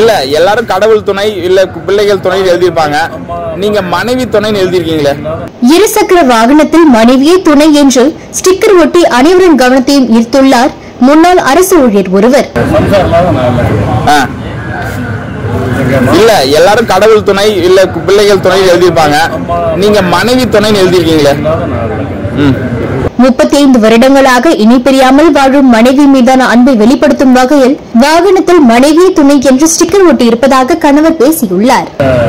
இல்ல எல்லாரும் கடவுள் துணை இல்ல பிள்ளைகள் துணை எழுதியிருப்பாங்க. நீங்க மனைவி துணைன்னு எழுதியிருக்கீங்களே. இருசக்கர வாகனத்தில் மனைவியே துணை என்று ஸ்டிக்கர் ஒட்டி அனைவரின் கவனத்தையும் ஈர்த்துள்ளார் முன்னாள் அரசு ஊழியர் ஒருவர். இல்ல எல்லாரும் கடவுள் துணை இல்ல பிள்ளைகள் துணை எழுதியிருப்பாங்க. நீங்க மனைவி துணைன்னு எழுதியிருக்கீங்களே. 35 வருடங்களாக இனி பிரியாமல் வாழும் மனைவி மீதான அன்பை வெளிப்படுத்தும் வகையில் வாகனத்தில் மனைவி துணை என்று ஸ்டிக்கர் ஒட்டி இருப்பதாக கணவர் பேசியுள்ளார்.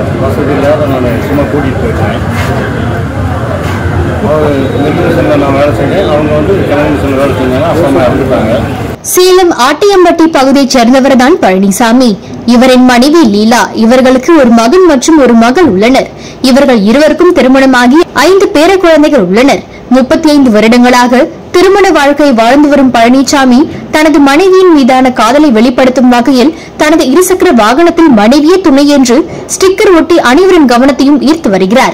சேலம் ஆட்டியம்பட்டி பகுதியைச் சேர்ந்தவர் தான் பழனிசாமி. இவரின் மனைவி லீலா. இவர்களுக்கு ஒரு மகன் மற்றும் ஒரு மகள் உள்ளனர். இவர்கள் இருவருக்கும் திருமணமாகி 5 பேர குழந்தைகள் உள்ளனர். 35 வருடங்களாக திருமண வாழ்க்கை வாழ்ந்து வரும் பழனிசாமி தனது மனைவியின் மீதான காதலை வெளிப்படுத்தும் வகையில் தனது இருசக்கர வாகனத்தில் மனைவியே துணை என்று ஸ்டிக்கர் ஒட்டி அனைவரின் கவனத்தையும் ஈர்த்து வருகிறார்.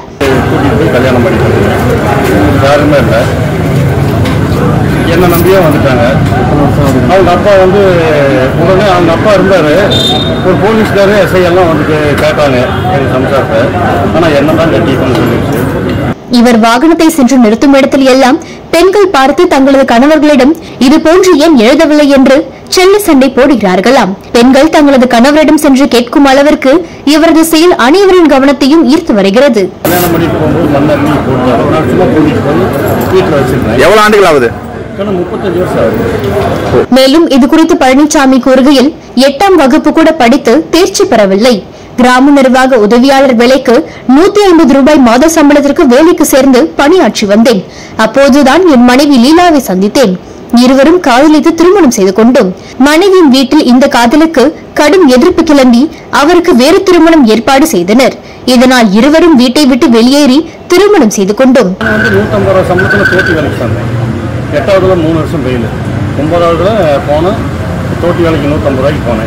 என்ன நம்பியே வந்துட்டாங்க. அவங்க அப்பா உடனே அவங்க அப்பா இருந்தாரு. ஒரு போலீஸ்காரு எஸ்ஐ எல்லாம் கேட்டாங்க எங்க சம்சாரத்தை. ஆனா என்னதான் கட்டிக்கணும்னு சொல்லிடுச்சு. இவர் வாகனத்தை சென்று நிறுத்தும் இடத்தில் எல்லாம் பெண்கள் பார்த்து தங்களது கணவர்களிடம் இது போன்று ஏன் எழுதவில்லை என்று செல்ல சண்டை போடுகிறார்களாம். பெண்கள் தங்களது கணவரிடம் சென்று கேட்கும் அளவிற்கு இவரது செயல் அனைவரின் கவனத்தையும் ஈர்த்து வருகிறது. எவ்வளவு ஆண்டுகள் ஆகுது? மேலும் இது குறித்து பழனிசாமி கூறுகையில் 8ஆம் வகுப்பு கூட படித்து தேர்ச்சி பெறவில்லை. கிராம நிர்வாக உதவியாளர் வேலைக்கு 150 ரூபாய் மாத சம்பளத்திற்கு வேலைக்கு சேர்ந்து பணியாற்றி வந்தேன். அப்போதுதான் என் மனைவி லீலாவை சந்தித்தேன். இருவரும் காதலித்து திருமணம் செய்து கொண்டோம். மனைவியின் வீட்டில் இந்த காதலுக்கு கடும் எதிர்ப்பு கிளம்பி அவருக்கு வேறு திருமணம் ஏற்பாடு செய்தனர். இதனால் இருவரும் வீட்டை விட்டு வெளியேறி திருமணம் செய்து கொண்டோம். 8ஆவதுல 3 வருஷம் பெயில், 9ஆவதுல போனேன். தோட்டி வேலைக்கு 150 ரூபாய்க்கு போனேன்.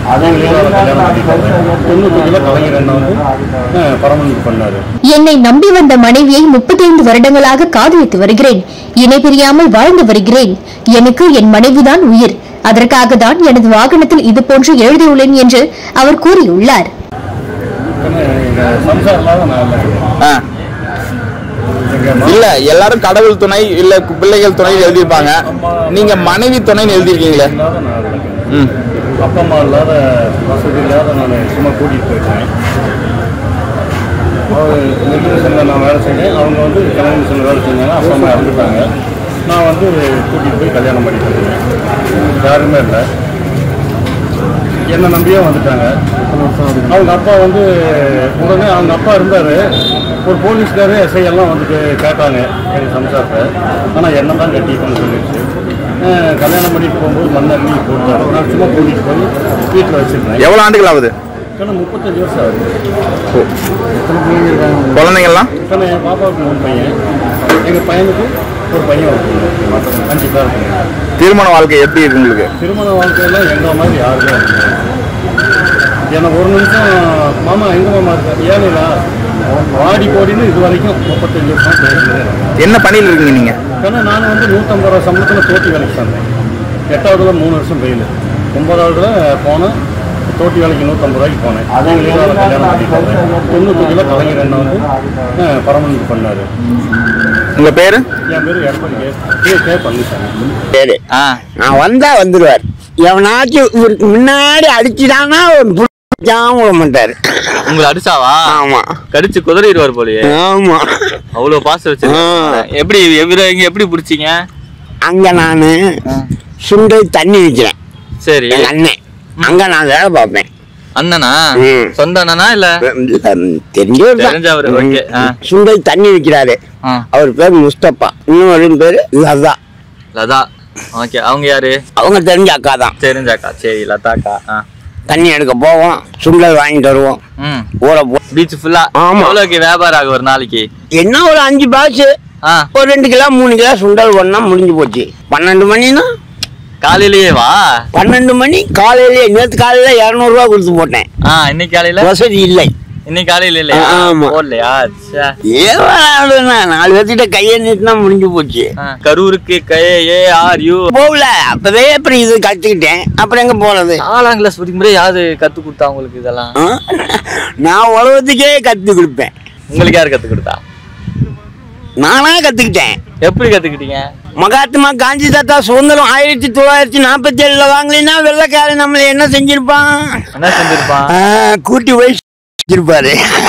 பரமன் பண்ணாரு. என்னை நம்பி வந்த மனைவியை 35 வருடங்களாக காதலித்து வருகிறேன். இணை பிரியாமல் வாழ்ந்து வருகிறேன். எனக்கு என் மனைவிதான் உயிர். அதற்காக தான் எனது வாகனத்தில் இது போன்று எழுதியுள்ளேன் என்று அவர் கூறியுள்ளார். இல்ல எல்லாரும் கடவுள் துணை இல்ல பிள்ளைகள் துணை எழுதியிருப்பாங்க. நீங்க மனைவி துணைன்னு எழுதியிருக்கீங்களே. அப்பா அம்மா இல்லாத வசதி இல்லாத நான் சும்மா கூட்டிகிட்டு போயிட்டேன். மிஷனில் நான் வேலை செஞ்சேன். அவங்க கல்யாண மிஷனில் வேலை செஞ்சாங்க. அப்பா அம்மா இறந்துட்டாங்க. நான் கூட்டிகிட்டு போய் கல்யாணம் பண்ணிட்டு இருக்கேன். யாருமே இல்லை. என்னை நம்பியே வந்துட்டாங்க. அவங்க அப்பா உடனே அவங்க அப்பா இருந்தார். ஒரு போலீஸ்காரு எஸ்ஐ எல்லாம் கேட்டாங்க எங்கள் சம்சாரத்தை. ஆனால் என்ன தான் கட்டிக்கணும்னு சொல்லிடுச்சு. கல்யாணம் பண்ணிட்டு போகும்போது மண்ணி போட்டாரு. நான் சும்மா கூட்டிகிட்டு போய் வீட்டில் வச்சுருந்தேன். எவ்வளோ ஆண்டுகள் ஆகுது? 35 வருஷம் ஆகுது. எத்தனை பிள்ளைங்க இருக்காங்க? குழந்தைங்கள்லாம்? என் பாப்பாவுக்கு 3 பையன், எங்கள் பையனுக்கு ஒரு பையன் ஒரு 5 பேர் இருக்காங்க. திருமண வாழ்க்கை எப்படி இருக்கு உங்களுக்கு? திருமண வாழ்க்கையெல்லாம் எங்களை மாதிரி யாருமே இருக்கு. எனக்கு ஒரு நிமிஷம் மாமா எங்க மாமா இருக்காரு ஏழையா வாடி போடின்னு இது வரைக்கும் 35 வருஷம் பேசுகிறேன். என்ன பணியில் இருக்கீங்க நீங்க? ஏன்னா நான் 150 ரூபா சம்பளத்தில் தோட்டி வேலைக்கு சேர்ந்தேன். 8ஆவதுல 3 வருஷம் பெயில், 9ஆவதுல போனேன். தோட்டி வேலைக்கு 150 ரூபாய்க்கு போனேன். அதான் கல்யாணம் பண்ணிட்டு 95 கலைஞர் என்ன பரமன் பண்ணாரு. உங்க பேரு? என் பேரு எடப்பாடி கே பழனிசாமி. சரி, நான் வந்தா வந்துடுவார். எவனாச்சும் இவருக்கு முன்னாடி அடிச்சுட்டானா விட மாட்டாரு. உங்களை அடிச்சாவா? ஆமா, கடிச்சு குதறிடுவார் போலயே. ஆமா, அவ்வளவு பாசம் வச்சு. எப்படி எப்படி பிடிச்சிங்க? அங்க நானு சுண்டை தண்ணி விற்கிறேன். சரி, எங்க அண்ணன் அங்க நான் வேலை பார்ப்பேன். அண்ணனா? சொந்த அண்ணனா இல்ல தெரிஞ்சவர்? சுண்டை தண்ணி விற்கிறாரு. அவர் பேர் முஸ்தபா, இன்னொரு பேரு லதா. லதா, ஓகே. அவங்க யாரு? அவங்க தெரிஞ்ச அக்கா தான். தெரிஞ்ச அக்கா. சரி, லதாக்கா. தண்ணி எடுக்க போவோம், சுண்டல் வாங்கிட்டு வருவோம். ஊற பீச் ஃபுல்லா. எவ்வளவுக்கு வியாபாரம் ஆகும் ஒரு நாளைக்கு? என்ன ஒரு 5 பாக்ஸ், ஒரு 2 கிலோ 3 கிலோ சுண்டல் ஒண்ணா முடிஞ்சு போச்சு. 12 மணினா காலையிலேயே வா. 12 மணி காலையிலேயே. நேற்று காலையில 200 ரூபா கொடுத்து போட்டேன். இன்னைக்கு காலையில வசதி இல்லை. இன்னைக்கு காலையில இல்லையா? ஆமா. போடலையா? ச்சே. ஏன் 4 பேர்த்திட்ட கையை நீட்டினா முடிஞ்சு போச்சு. கரூருக்கு KARU போகல அப்பவே அப்புறம் இது கத்துக்கிட்டேன். அப்புறம் எங்க போறது? 4ஆம் கிளாஸ் படிக்கும்போது யாரு கத்து கொடுத்தா உங்களுக்கு இதெல்லாம்? நான் உலகத்துக்கே கத்து கொடுப்பேன். உங்களுக்கு யாரு கத்து கொடுத்தா? நானா கத்துக்கிட்டேன். எப்படி கத்துக்கிட்டீங்க? மகாத்மா காந்தி தாத்தா சுதந்திரம் 1947 வாங்கலைன்னா வெள்ளைக்காரன் நம்மள என்ன செஞ்சிருப்பான்? என்ன செஞ்சிருப்பான்? கூட்டி வச்சிருப்பாரு.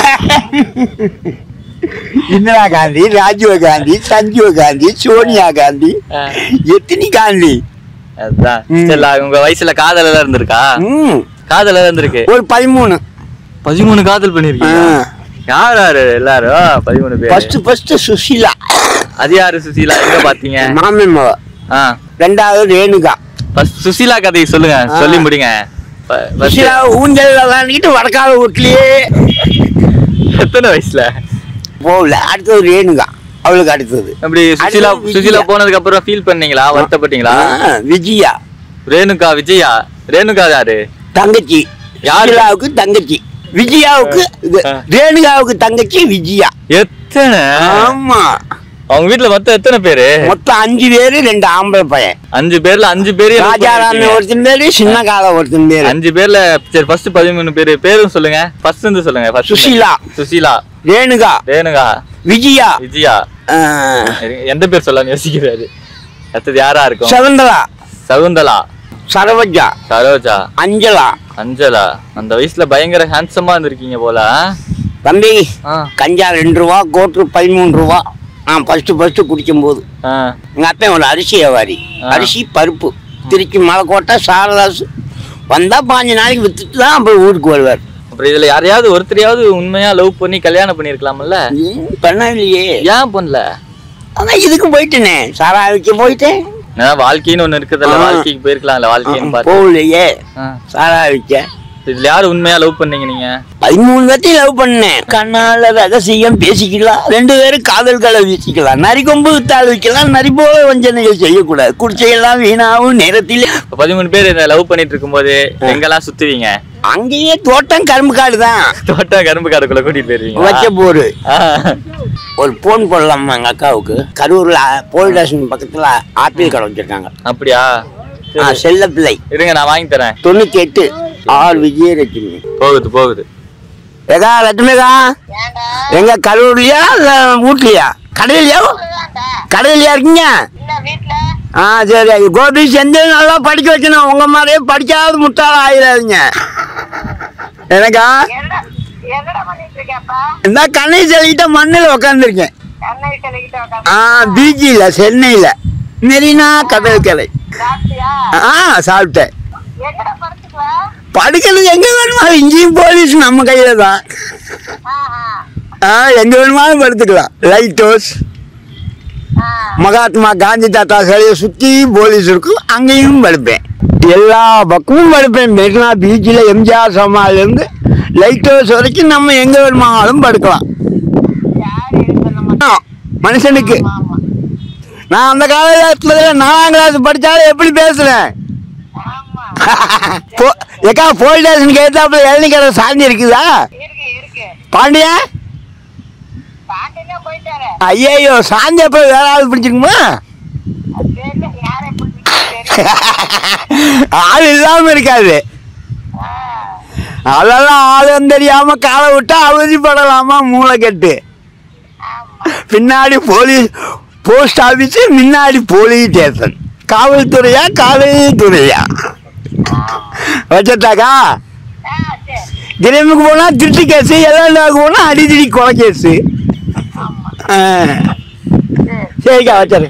இந்திரா காந்தி, ராஜீவ் காந்தி, சஞ்சீவ் காந்தி, சோனியா காந்தி, எத்தனை காந்தி. அதுதான். உங்க வயசுல காதல் எல்லாம் இருந்திருக்கா? காதல் எல்லாம் இருந்திருக்கு. ஒரு 13 காதல் பண்ணிருக்கீங்க. யார் யாரு எல்லாரும்? 13 பேர். ஃபர்ஸ்ட் சுஷீலா. அது யாரு சுசீலா? எங்க பாத்தீங்க? மாமன் மவ. ரெண்டாவது ரேணுகா. சுசீலா கதையை சொல்லுங்க, சொல்லி முடிங்க. சுஷீலா ஊஞ்சல் விளையாண்டுக்கிட்டு வடக்கால வீட்லயே. எத்தனை வயசுல? போகல. அடுத்தது ரேணுகா, அவளுக்கு அடுத்தது. அப்படி சுசீலா போனதுக்கு அப்புறம் ஃபீல் பண்ணீங்களா? வருத்தப்பட்டீங்களா? விஜயா. ரேணுகா விஜயா. ரேணுகா யாரு? தங்கச்சி. யாருலாவுக்கு தங்கச்சி. விஜயாவுக்கு ரேணுகாவுக்கு தங்கச்சி விஜயா. எத்தனை? ஆமா. அவங்க வீட்டுல மொத்தம் எத்தனை பேரு? மொத்தம் 5 பேரு, 2 ஆம்பளை பையன். 5 பேர்ல 5 பேரு. ராஜாராமி ஒருத்தன் பேரு, சின்ன கால ஒருத்தன் பேரு. 5 பேர்ல சரி ஃபர்ஸ்ட் 13 பேரு பேரும் சொல்லுங்க. ஃபர்ஸ்ட் இருந்து சொல்லுங்க. சுசீலா, ரேணுகா, விஜயா. எந்த பேர் சொல்லலாம் யோசிக்கிறாரு. அடுத்தது யாரா இருக்கும்? சகுந்தலா, சரோஜா, அஞ்சலா. அந்த வயசுல பயங்கர ஹேண்ட்ஸமா இருந்திருக்கீங்க போல. தம்பி, கஞ்சா 2 ரூபா, கோட்டு 13 ரூபா. நான் ஃபர்ஸ்ட் குடிக்கும் போது எங்க அப்பா ஒரு அரிசி வியாபாரி. அரிசி பருப்பு திருச்சி மலைக்கோட்டை சாரதாசு வந்தா 5 நாளைக்கு வித்துட்டு தான் அப்புறம் ஊருக்கு வருவார். அப்புறம் இதுல யாரையாவது ஒருத்தரையாவது உண்மையா லவ் பண்ணி கல்யாணம் பண்ணிருக்கலாம்ல? பண்ணலையே. ஏன் பண்ணல? ஆனா இதுக்கு போயிட்டேனே, சாராவிக்கு போயிட்டேன். வாழ்க்கைன்னு ஒண்ணு இருக்குதுல்ல, வாழ்க்கைக்கு போயிருக்கலாம்ல. வாழ்க்கைன்னு போகலையே, சாராவிக்க. இதுல யாரு உண்மையா லவ் பண்ணீங்க நீங்க? 13 பேர்த்தையும் லவ் பண்ணேன். கண்ணால ரகசியம் பேசிக்கலாம், 2 பேரும் காதல் கலை வீசிக்கலாம், நரிக்கொம்பு தாள் வைக்கலாம், நரி போல வஞ்சனைகள் செய்யக்கூடாது, குடிச்சையெல்லாம் வீணாவும் நேரத்தில். 13 பேர் லவ் பண்ணிட்டு இருக்கும் போது எங்கெல்லாம் சுத்துவீங்க? அங்கேயே தோட்டம் கரும்பு காடு தான். தோட்டம் கரும்பு காடுக்குள்ள கூட்டிட்டு போயிருவீங்க? வச்ச போரு. ஒரு போன் போடலாமா எங்க அக்காவுக்கு? கரூர்ல போலீஸ் ஸ்டேஷன் பக்கத்துல ஆப்பிள் கடை வச்சிருக்காங்க. அப்படியா? செல்ல பிள்ளை. இருங்க, நான் வாங்கி தரேன். 98 ஆர் விஜயலட்சுமி. போகுது. ஏகா லட்சுமிகா, எங்க கரூர்லயா இல்ல வீட்லயா? கடையிலயா இருக்கீங்க? சரி. கோபி செந்தில் நல்லா படிக்க வைக்கணும். உங்க மாதிரியே படிக்காத முட்டாள ஆயிடாதீங்க. எனக்கா இந்த கண்ணை செல்லிக்கிட்ட மண்ணில் உக்காந்துருக்கேன். பீச்சில சென்னையில மெரினா கடற்கரை. சாப்பிட்டேன். படுக்கிறது எங்க வேணுமாலும், இங்கேயும் போலீஸ் நம்ம கையில தான். எங்க வேணுமாலும் படுத்துக்கலாம். லைட் ஹவுஸ், மகாத்மா காந்தி தாத்தா சிலையை சுத்தி போலீஸ் இருக்கும், அங்கேயும் படுப்பேன். எல்லா பக்கமும் படுப்பேன். மெரினா பீச்சில் எம்ஜிஆர் சமாதில இருந்து லைட் ஹவுஸ் வரைக்கும் நம்ம எங்க வேணுமானாலும் படுக்கலாம். மனுஷனுக்கு நான் அந்த காலத்துல 4ஆம் கிளாஸ் படிச்சாலும் எப்படி பேசுறேன். ஏக்கா போலீஸ் ஸ்டேஷனுக்கு ஏத்தாப்புல இளநீ கடை சாந்தி இருக்குதா? பாண்டியா? ஐயோ, சாந்தி அப்ப வேற ஆள் பிடிச்சிருக்குமா? ஆள் இல்லாம இருக்காது. அதெல்லாம் ஆளும் தெரியாம காலை விட்டா அவதிப்படலாமா? மூளை கட்டு. பின்னாடி போலீஸ் போஸ்ட் ஆபீஸ், முன்னாடி போலீஸ் ஸ்டேஷன். காவல்துறையா காவல்துறையா வச்சாக்கா? கிராமுக்கு போனா திருட்டு கேஸ், எல்லாம் போனா அடிதடி கொலை கேஸ். சரிக்கா, வச்சாரு.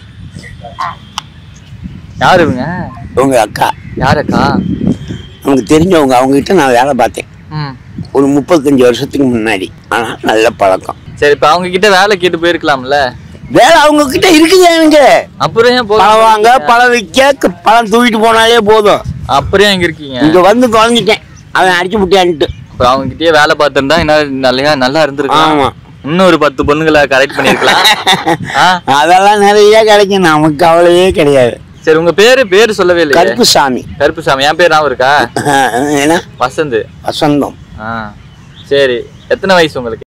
யாருங்க? உங்க அக்கா. யார் அக்கா? நமக்கு தெரிஞ்சவங்க. அவங்க கிட்ட நான் வேலை பார்த்தேன் ஒரு 35 வருஷத்துக்கு முன்னாடி. ஆனா நல்ல பழக்கம். சரி, இப்ப அவங்க கிட்ட வேலை கேட்டு போயிருக்கலாம்ல? வேலை அவங்க கிட்ட இருக்குது எனக்கு. அப்புறம் ஏன் பழம் வாங்க, பழம் விற்க, பழம் தூக்கிட்டு போனாலே போதும். அப்புறம் இங்க இருக்கீங்க? இங்க வந்து குழஞ்சிட்டேன், அவன் அடிச்சு முட்டியான்ட்டு. அப்புறம் அவங்க கிட்டே வேலை பார்த்துருந்தா நல்லா இருந்திருக்கலாம். ஆமா, இன்னும் ஒரு 10 பொண்ணுங்களை கரெக்ட் பண்ணிருக்கலாம். அதெல்லாம் நிறைய கிடைக்கும், நமக்கு அவ்வளவே கிடையாது. சரி, உங்க பேரு சொல்லவே இல்லை. கருப்புசாமி. என் பேர் ஞாபகம் இருக்கா? என்ன? வசந்தம். வசந்தம். சரி, எத்தனை வயசு உங்களுக்கு?